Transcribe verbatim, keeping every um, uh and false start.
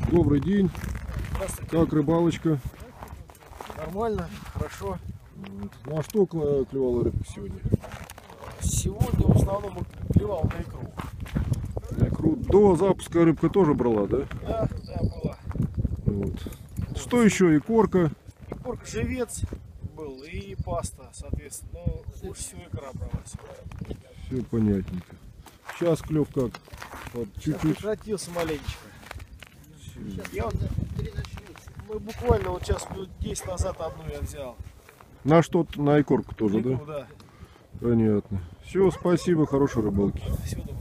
Добрый день. Как рыбалочка? Нормально, хорошо. Ну а что клевала рыбка сегодня? Сегодня в основном клевал на икру. На икру. До запуска рыбка тоже брала, да? Да, да, была. Вот. Что еще? И корка? Икорка живец был и паста, соответственно. Но лучше всего икра бралась. Все понятненько. Сейчас клев как? Вот, чуть-чуть. Прекратился маленечко. Я вот, мы буквально вот сейчас минут десять назад одну я взял. На что-то, на икорку тоже, Икру, да? да. Понятно. Все, спасибо, хорошей рыбалки. Всего доброго.